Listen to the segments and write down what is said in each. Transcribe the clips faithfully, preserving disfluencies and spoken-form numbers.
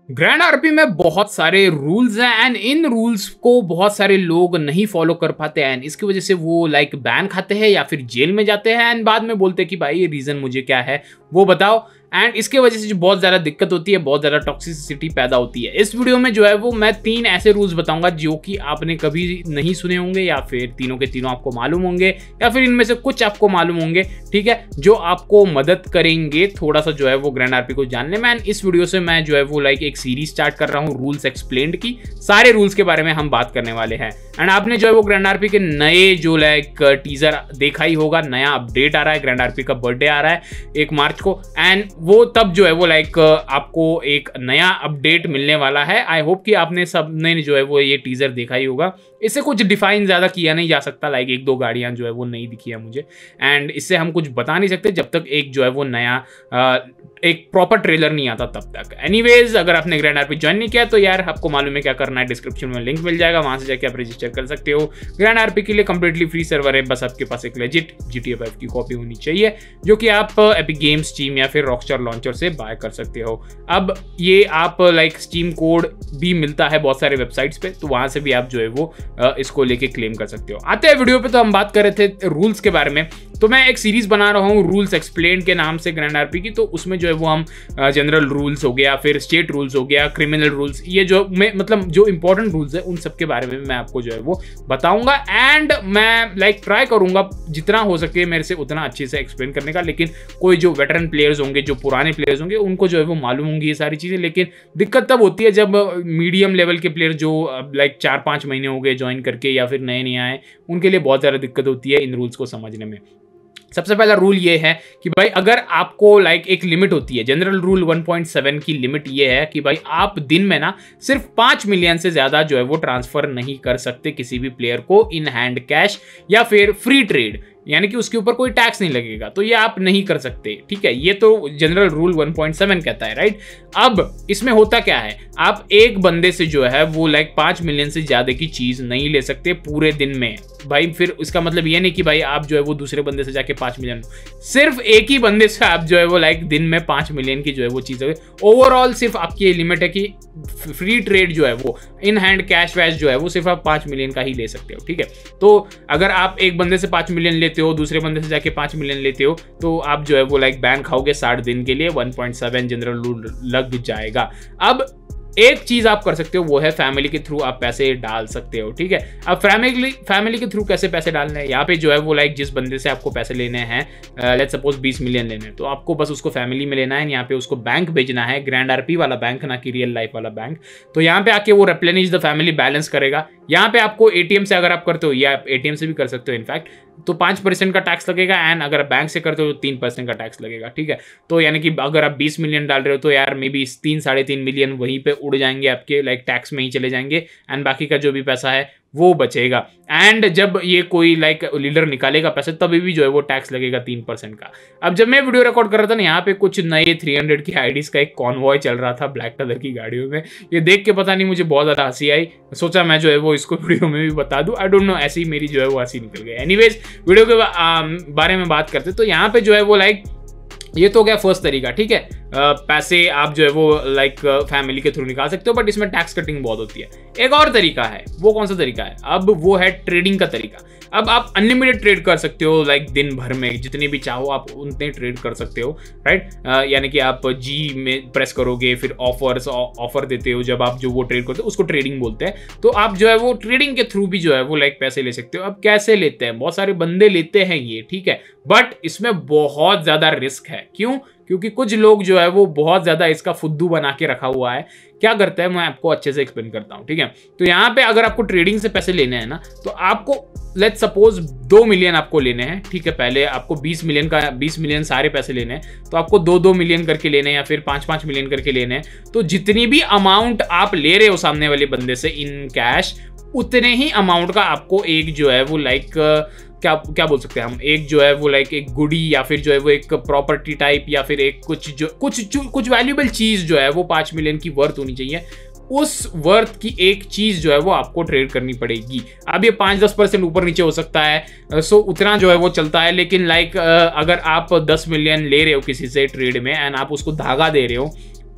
Grand RP में बहुत सारे रूल्स हैं एंड इन रूल्स को बहुत सारे लोग नहीं फॉलो कर पाते हैं। इसकी वजह से वो लाइक बैन खाते हैं या फिर जेल में जाते हैं एंड बाद में बोलते हैं कि भाई ये रीज़न मुझे क्या है वो बताओ। एंड इसके वजह से जो बहुत ज़्यादा दिक्कत होती है, बहुत ज़्यादा टॉक्सिसिटी पैदा होती है। इस वीडियो में जो है वो मैं तीन ऐसे रूल्स बताऊंगा जो कि आपने कभी नहीं सुने होंगे या फिर तीनों के तीनों आपको मालूम होंगे या फिर इनमें से कुछ आपको मालूम होंगे, ठीक है, जो आपको मदद करेंगे थोड़ा सा जो है वो ग्रैंड आरपी को जानने में। एंड इस वीडियो से मैं जो है वो लाइक एक सीरीज स्टार्ट कर रहा हूँ रूल्स एक्सप्लेन्ड की। सारे रूल्स के बारे में हम बात करने वाले हैं। एंड आपने जो है वो ग्रैंड आरपी के नए जो लाइक टीजर देखा ही होगा, नया अपडेट आ रहा है, ग्रैंड आरपी का बर्थडे आ रहा है एक मार्च को एंड वो तब जो है वो लाइक आपको एक नया अपडेट मिलने वाला है। आई होप कि आपने सबने जो है वो ये टीजर देखा ही होगा। इससे कुछ डिफाइन ज़्यादा किया नहीं जा सकता, लाइक एक दो गाड़ियाँ जो है वो नहीं दिखी है मुझे एंड इससे हम कुछ बता नहीं सकते जब तक एक जो है वो नया आ, एक प्रॉपर ट्रेलर नहीं आता तब तक। एनीवेज, अगर आपने ग्रैंड आरपी ज्वाइन नहीं किया तो यार आपको मालूम है क्या करना है, डिस्क्रिप्शन में लिंक मिल जाएगा, वहां से जाके आप रजिस्टर कर सकते हो। ग्रैंड आरपी के लिए कंप्लीटली फ्री सर्वर है, बस आपके पास एक लेजिट जीटीए फाइव की कॉपी होनी चाहिए जो कि आप एपिक गेम्स, स्टीम या फिर रॉकस्टार लॉन्चर से बाय कर सकते हो। अब ये आप लाइक स्टीम कोड भी मिलता है बहुत सारे वेबसाइट्स पे, तो वहां से भी आप जो है वो इसको लेके क्लेम कर सकते हो। आते हैं वीडियो पे, तो हम बात कर रहे थे रूल्स के बारे में। तो मैं एक सीरीज बना रहा हूँ रूल्स एक्सप्लेन के नाम से ग्रैंड आरपी की। तो उसमें जो है वो हम जनरल रूल्स हो गया, फिर स्टेट रूल्स हो गया, क्रिमिनल रूल्स, ये जो मैं मतलब जो इंपॉर्टेंट रूल्स है उन सब के बारे में मैं आपको जो है वो बताऊंगा। एंड मैं लाइक ट्राई करूंगा जितना हो सके मेरे से उतना अच्छे से एक्सप्लेन करने का। लेकिन कोई जो वेटरन प्लेयर्स होंगे, जो पुराने प्लेयर्स होंगे, उनको जो है वो मालूम होंगी ये सारी चीज़ें। लेकिन दिक्कत तब होती है जब मीडियम लेवल के प्लेयर जो लाइक चार पाँच महीने हो गए ज्वाइन करके या फिर नए नए आए, उनके लिए बहुत ज़्यादा दिक्कत होती है इन रूल्स को समझने में। सबसे पहला रूल ये है कि भाई अगर आपको लाइक एक लिमिट होती है, general rule one point seven की लिमिट ये है कि भाई आप दिन में ना सिर्फ पाँच मिलियन से ज़्यादा जो है वो ट्रांसफ़र नहीं कर सकते किसी भी प्लेयर को इन हैंड कैश या फिर फ्री ट्रेड, यानी कि उसके ऊपर कोई टैक्स नहीं लगेगा, तो ये आप नहीं कर सकते, ठीक है। ये तो general rule one point seven कहता है, राइट। अब इसमें होता क्या है, आप एक बंदे से जो है वो लाइक पाँच मिलियन से ज़्यादा की चीज़ नहीं ले सकते पूरे दिन में भाई। फिर इसका मतलब ये नहीं कि भाई आप जो है वो दूसरे बंदे से जाके पाँच मिलियन, सिर्फ एक ही बंदे से आप जो है वो लाइक दिन में पाँच मिलियन की जो है वो चीज़ है। ओवरऑल सिर्फ आपकी ये लिमिट है कि फ्री ट्रेड जो है वो इन हैंड कैश वैश जो है वो सिर्फ आप पाँच मिलियन का ही ले सकते हो, ठीक है। तो अगर आप एक बंदे से पाँच मिलियन लेते हो, दूसरे बंदे से जाके पाँच मिलियन लेते हो, तो आप जो है वो लाइक बैन खाओगे साठ दिन के लिए, one point seven general rule लग जाएगा। अब एक चीज आप कर सकते हो वो है फैमिली के थ्रू आप पैसे डाल सकते हो, ठीक है। अब फैमिली फैमिली के थ्रू कैसे पैसे डालने हैं, यहाँ पे जो है वो लाइक जिस बंदे से आपको पैसे लेने हैं, लेट्स सपोज बीस मिलियन लेने हैं, तो आपको बस उसको फैमिली में लेना है, यहाँ पे उसको बैंक भेजना है, ग्रैंड आरपी वाला बैंक, ना कि रियल लाइफ वाला बैंक। तो यहाँ पे आके वो रिप्लेनिश द फैमिली बैलेंस करेगा। यहाँ पे आपको एटीएम से अगर आप करते हो या एटीएम से भी कर सकते हो इनफैक्ट, तो पाँच परसेंट का टैक्स लगेगा एंड अगर आप बैंक से करते हो तो तीन परसेंट का टैक्स लगेगा, ठीक है। तो यानी कि अगर आप बीस मिलियन डाल रहे हो तो यार मे बी तीन साढ़े तीन मिलियन वहीं पे उड़ जाएंगे आपके, लाइक टैक्स में ही चले जाएंगे एंड बाकी का जो भी पैसा है वो बचेगा। एंड जब ये कोई लाइक लीडर निकालेगा पैसे तभी भी जो है वो टैक्स लगेगा तीन परसेंट का। अब जब मैं वीडियो रिकॉर्ड कर रहा था ना, यहाँ पे कुछ नए तीन सौ की आईडीज का एक कॉन्वॉय चल रहा था ब्लैक कलर की गाड़ियों में। ये देख के पता नहीं मुझे बहुत ज़्यादा हंसी आई, सोचा मैं जो है वो इसको वीडियो में भी बता दूं। आई डोंट नो, ऐसी ही मेरी जो है वो हंसी निकल गई। एनीवेज, वीडियो के बारे में बात करते तो यहाँ पे जो है वो लाइक ये तो हो गया फर्स्ट तरीका, ठीक है। आ, पैसे आप जो है वो लाइक फैमिली के थ्रू निकाल सकते हो, बट इसमें टैक्स कटिंग बहुत होती है। एक और तरीका है, वो कौन सा तरीका है, अब वो है ट्रेडिंग का तरीका। अब आप अनलिमिटेड ट्रेड कर सकते हो, लाइक दिन भर में जितने भी चाहो आप उतने ट्रेड कर सकते हो, राइट। यानी कि आप जी में प्रेस करोगे, फिर ऑफर्स ऑफर देते हो, जब आप जो वो ट्रेड करते हो उसको ट्रेडिंग बोलते हैं। तो आप जो है वो ट्रेडिंग के थ्रू भी जो है वो लाइक पैसे ले सकते हो। अब कैसे लेते हैं, बहुत सारे बंदे लेते हैं ये, ठीक है, बट इसमें बहुत ज़्यादा रिस्क है। क्यों? क्योंकि कुछ लोग जो है वो बहुत ज़्यादा इसका फुद्दू बना के रखा हुआ है। क्या करता है मैं आपको अच्छे से एक्सप्लेन करता हूँ, ठीक है। तो यहाँ पे अगर आपको ट्रेडिंग से पैसे लेने हैं ना, तो आपको लेट्स सपोज दो मिलियन आपको लेने हैं, ठीक है। पहले आपको बीस मिलियन का बीस मिलियन सारे पैसे लेने हैं, तो आपको दो दो मिलियन करके लेने हैं या फिर पाँच पाँच मिलियन करके लेने हैं। तो जितनी भी अमाउंट आप ले रहे हो सामने वाले बंदे से इन कैश, उतने ही अमाउंट का आपको एक जो है वो लाइक क्या क्या बोल सकते हैं हम, एक जो है वो लाइक एक गुडी या फिर जो है वो एक प्रॉपर्टी टाइप या फिर एक कुछ जो कुछ कुछ वैल्यूएबल चीज जो है वो पाँच मिलियन की वर्थ होनी चाहिए, उस वर्थ की एक चीज जो है वो आपको ट्रेड करनी पड़ेगी। अब ये पाँच दस परसेंट ऊपर नीचे हो सकता है, सो उतना जो है वो चलता है। लेकिन लाइक अगर आप दस मिलियन ले रहे हो किसी से ट्रेड में एंड आप उसको धागा दे रहे हो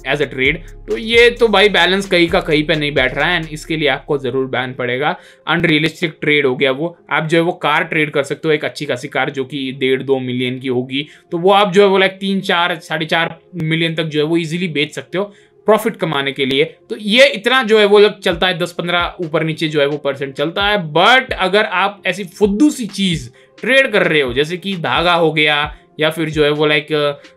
एज अ ट्रेड। तो ये तो भाई बैलेंस कहीं का कहीं पे नहीं बैठ रहा है, एंड इसके लिए आपको जरूर बैन पड़ेगा। अनरियलिस्टिक ट्रेड हो गया वो। आप जो है वो कार ट्रेड कर सकते हो, एक अच्छी खासी कार जो कि डेढ़ दो मिलियन की होगी, तो वो आप जो है वो लाइक तीन चार साढ़े चार मिलियन तक जो है वो इजीली बेच सकते हो प्रॉफिट कमाने के लिए। तो ये इतना जो है वो लग चलता है, दस पंद्रह ऊपर नीचे जो है वो परसेंट चलता है। बट अगर आप ऐसी फुद्दू सी चीज ट्रेड कर रहे हो जैसे कि धागा हो गया, या फिर जो है वो लाइक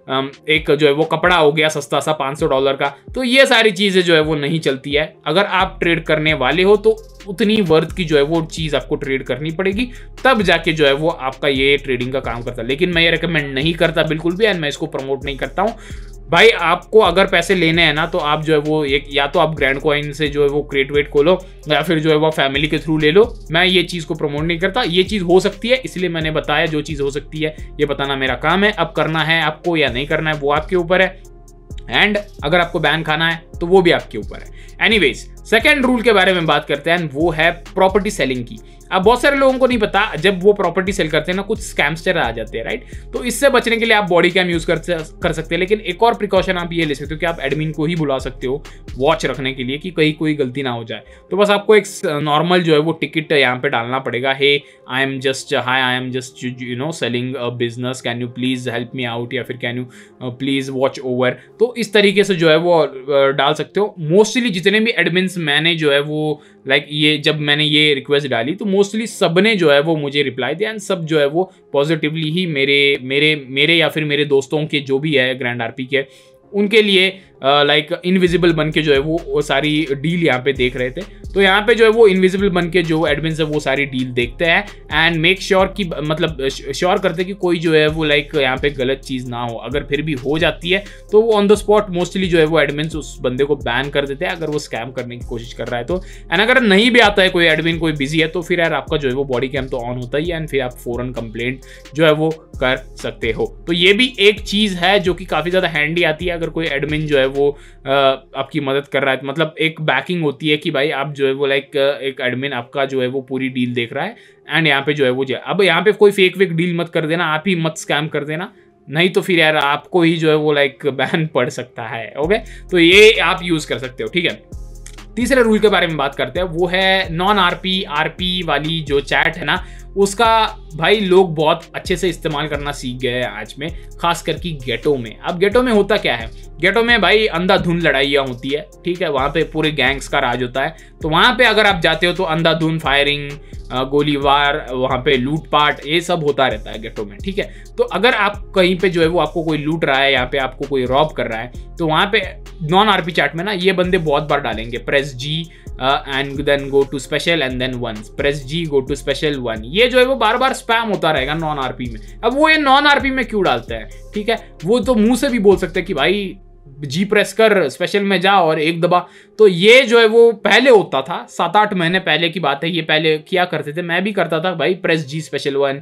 एक जो है वो कपड़ा हो गया सस्ता सा पाँच सौ डॉलर का, तो ये सारी चीजें जो है वो नहीं चलती है। अगर आप ट्रेड करने वाले हो तो उतनी वर्थ की जो है वो चीज आपको ट्रेड करनी पड़ेगी, तब जाके जो है वो आपका ये ट्रेडिंग का काम करता है। लेकिन मैं ये रिकमेंड नहीं करता बिल्कुल भी, एंड मैं इसको प्रमोट नहीं करता हूँ। भाई आपको अगर पैसे लेने हैं ना, तो आप जो है वो एक या तो आप ग्रैंड कॉइन से जो है वो क्रेट वेट खोलो, या फिर जो है वो फैमिली के थ्रू ले लो। मैं ये चीज़ को प्रमोट नहीं करता। ये चीज़ हो सकती है, इसलिए मैंने बताया। जो चीज़ हो सकती है ये बताना मेरा काम है। अब करना है आपको या नहीं करना है वो आपके ऊपर है, एंड अगर आपको बैन खाना है तो वो भी आपके ऊपर है। एनीवेज, सेकेंड रूल के बारे में बात करते हैं, वो है प्रॉपर्टी सेलिंग की। अब बहुत सारे लोगों को नहीं पता, जब वो प्रॉपर्टी सेल करते हैं ना, कुछ स्कैमस्टर आ जाते हैं, राइट। तो इससे बचने के लिए आप बॉडी कैम यूज कर कर सकते हैं। लेकिन एक और प्रिकॉशन आप ये ले सकते हो कि आप एडमिन को ही बुला सकते हो वॉच रखने के लिए, कि कहीं कोई गलती ना हो जाए। तो बस आपको एक नॉर्मल जो है वो टिकट यहाँ पे डालना पड़ेगा, hey I am just hi I am just you know selling a business, can you please help me out, या फिर can you please watch over. तो इस तरीके से जो है वो डाल सकते हो। मोस्टली जितने भी एडमिन्स मैंने जो है वो लाइक like ये जब मैंने ये रिक्वेस्ट डाली तो मोस्टली सबने जो है वो मुझे रिप्लाई दिया, एंड सब जो है वो पॉजिटिवली ही मेरे मेरे मेरे या फिर मेरे दोस्तों के जो भी है ग्रैंड आरपी के, उनके लिए लाइक uh, इनविजिबल like, बन के जो है वो, वो सारी डील यहाँ पे देख रहे थे। तो यहाँ पे जो है वो इनविजिबल बन के जो एडमिन है वो सारी डील देखते हैं, एंड मेक श्योर कि मतलब श्योर करते कि कोई जो है वो लाइक like, यहाँ पे गलत चीज़ ना हो। अगर फिर भी हो जाती है तो वो ऑन द स्पॉट मोस्टली जो है वो एडमिन उस बंदे को बैन कर देते हैं, अगर वो स्कैम करने की कोशिश कर रहा है तो। एंड अगर नहीं भी आता है कोई एडमिन, कोई बिजी है, तो फिर यार आपका जो है वो बॉडी कैम तो ऑन होता ही है, एंड फिर आप फौरन कंप्लेंट जो है वो कर सकते हो। तो ये भी एक चीज़ है जो कि काफ़ी ज़्यादा हैंडी आती है, अगर कोई एडमिन जो है वो आ, आपकी मदद कर रहा है। मतलब एक बैकिंग होती है कि भाई आप जो है वो लाइक एक एडमिन आपका जो है वो पूरी डील देख रहा है, एंड यहाँ पे जो है वो अब यहाँ पे कोई फेक वेक डील मत कर देना, आप ही मत स्कैम कर देना, नहीं तो फिर यार आपको ही जो है वो लाइक बैन पड़ सकता है। ओके, तो ये आप यूज़ कर सकते हो, ठीक है। तीसरे रूल के बारे में बात करते हैं, वो है नॉन आरपी आरपी वाली जो चैट है ना, उसका भाई लोग बहुत अच्छे से इस्तेमाल करना सीख गए हैं आज में, खास करके गेटो में। अब गेटो में होता क्या है, गेटो में भाई अंधाधुंध लड़ाइयाँ होती है, ठीक है। वहाँ पे पूरे गैंग्स का राज होता है। तो वहाँ पे अगर आप जाते हो तो अंधाधुंध फायरिंग, गोलीबार, वहाँ पे लूटपाट, ये सब होता रहता है गेटो में, ठीक है। तो अगर आप कहीं पे जो है वो आपको कोई लूट रहा है, यहाँ पे आपको कोई रॉब कर रहा है, तो वहाँ पे नॉन आरपी चैट में ना ये बंदे बहुत बार डालेंगे, press G and then go to special and then one, press G go to special one. ये जो है वो बार बार स्पैम होता रहेगा नॉन आरपी में। अब वो ये नॉन आरपी में क्यों डालते हैं, ठीक है। वो तो मुंह से भी बोल सकते हैं कि भाई जी प्रेस कर, स्पेशल में जा और एक दबा। तो ये जो है वो पहले होता था, सात आठ महीने पहले की बात है, ये पहले किया करते थे, मैं भी करता था भाई, press G special one,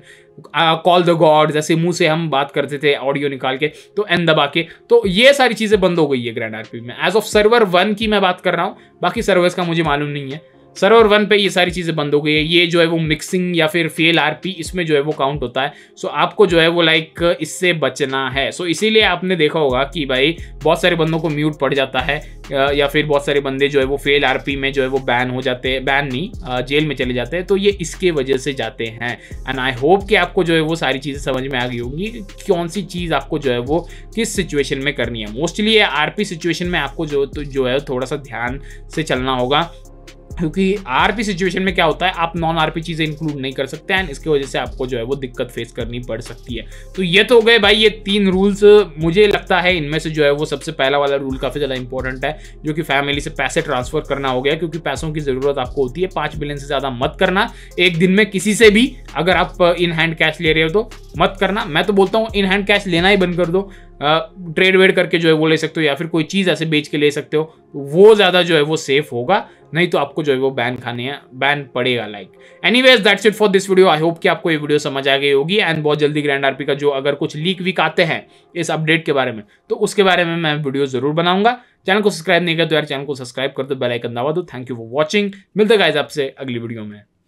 call the God, जैसे मुंह से हम बात करते थे ऑडियो निकाल के, तो एन दबा के। तो ये सारी चीजें बंद हो गई है ग्रैंड आरपी में। एज ऑफ सर्वर वन की मैं बात कर रहा हूँ, बाकी सर्वर्स का मुझे मालूम नहीं है। सर्वर वन पे ये सारी चीज़ें बंद हो गई है। ये जो है वो मिक्सिंग या फिर फेल आरपी, इसमें जो है वो काउंट होता है। सो आपको जो है वो लाइक इससे बचना है। सो इसीलिए आपने देखा होगा कि भाई बहुत सारे बंदों को म्यूट पड़ जाता है, या फिर बहुत सारे बंदे जो है वो फेल आरपी में जो है वो बैन हो जाते हैं, बैन नहीं जेल में चले जाते हैं। तो ये इसके वजह से जाते हैं। एंड आई होप कि आपको जो है वो सारी चीज़ें समझ में आ गई होंगी कि कौन सी चीज़ आपको जो है वो किस सिचुएशन में करनी है। मोस्टली ये आरपी सिचुएशन में आपको जो तो जो है थोड़ा सा ध्यान से चलना होगा, क्योंकि आरपी सिचुएशन में क्या होता है, आप नॉन आरपी चीजें इंक्लूड नहीं कर सकते हैं, इसकी वजह से आपको जो है वो दिक्कत फेस करनी पड़ सकती है। तो ये तो हो गए भाई ये तीन रूल्स। मुझे लगता है इनमें से जो है वो सबसे पहला वाला रूल काफी ज्यादा इंपॉर्टेंट है, जो कि फैमिली से पैसे ट्रांसफर करना हो गया, क्योंकि पैसों की जरूरत आपको होती है। पांच बिलियन से ज्यादा मत करना एक दिन में किसी से भी। अगर आप इन हैंड कैश ले रहे हो तो मत करना। मैं तो बोलता हूँ इन हैंड कैश लेना ही बंद कर दो। ट्रेड वेड करके जो है वो ले सकते हो, या फिर कोई चीज़ ऐसे बेच के ले सकते हो, वो ज़्यादा जो है वो सेफ होगा। नहीं तो आपको जो है वो बैन खाने हैं, बैन पड़ेगा like. Anyways that's it for this video. I hope कि आपको ये वीडियो समझ आ गई होगी। एंड बहुत जल्दी ग्रैंड आरपी का जो अगर कुछ लीक वीक आते हैं इस अपडेट के बारे में, तो उसके बारे में मैं वीडियो जरूर बनाऊंगा। चैनल को सब्सक्राइब नहीं किया तो यार चैनल को सब्सक्राइब कर दो, बेल आइकन दबा दो। Thank you for watching. मिलते गाइस आपसे अगली वीडियो में।